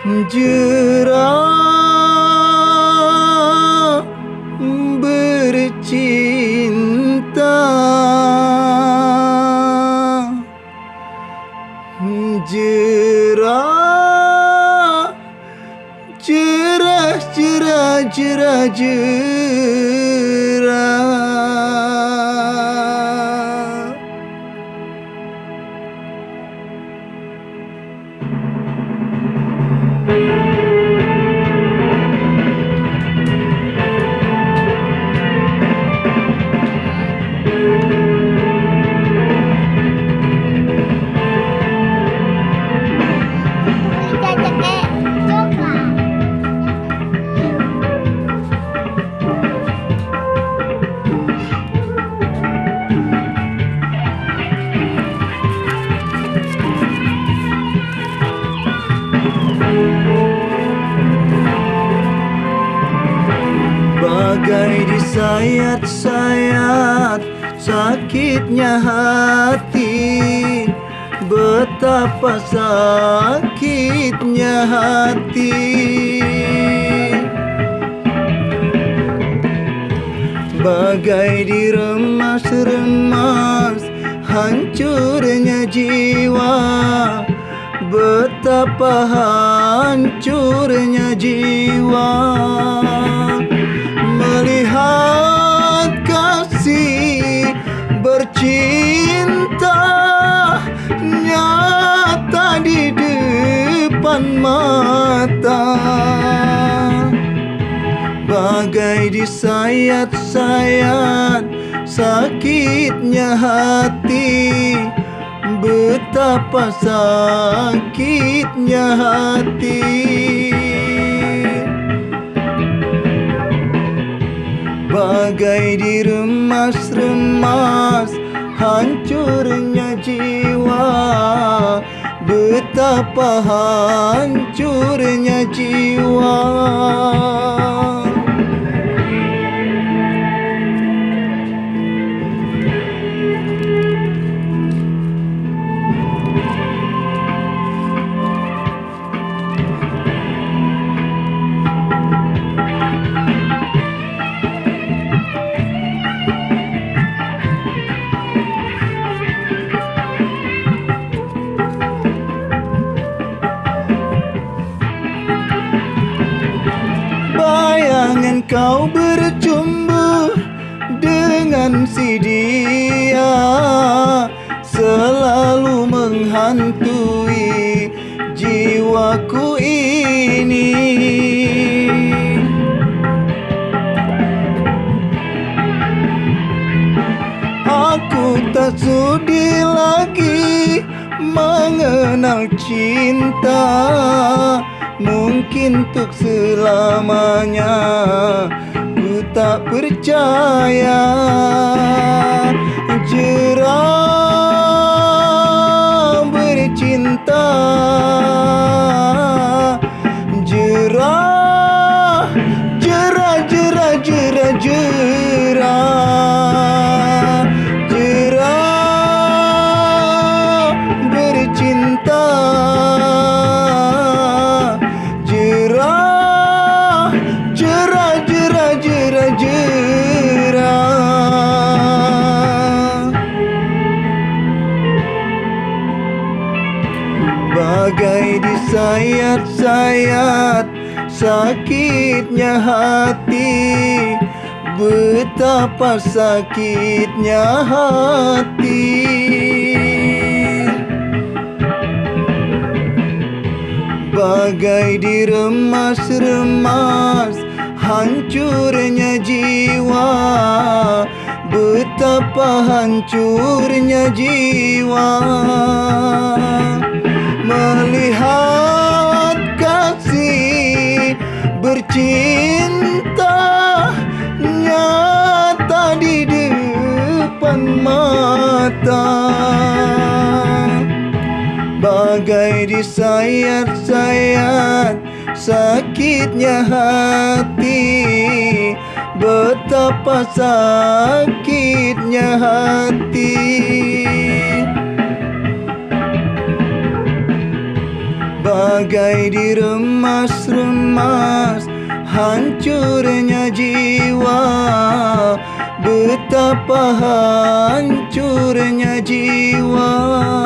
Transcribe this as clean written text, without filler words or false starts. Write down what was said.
Jerah bercinta, jerah, jerah, jerah, jerah, jerah. Bagai disayat-sayat sakitnya hati, betapa sakitnya hati. Bagai diremas-remas hancurnya jiwa, betapa hancurnya jiwa. Melihat kasih bercinta nyata di depan mata, bagai disayat-sayat sakitnya hati, betapa sakitnya hati. Bagai diremas-remas hancurnya jiwa, betapa hancurnya jiwa. Bayangan kau berjumpa dengan si dia, selalu menghantui jiwaku ini. Aku tak sudi lagi mengenal cinta, mungkin untuk selamanya ku tak percaya. Jerah bercinta, jerah, jerah, jerah, jerah, jerah, jerah bercinta. Bagai disayat-sayat sakitnya hati, betapa sakitnya hati. Bagai diremas-remas hancurnya jiwa, betapa hancurnya jiwa. Melihat kasih bercinta nyata di depan mata, bagai disayat-sayat sakitnya hati, betapa sakitnya hati. bagai diremas-remas hancurnya jiwa. Betapa hancurnya jiwa.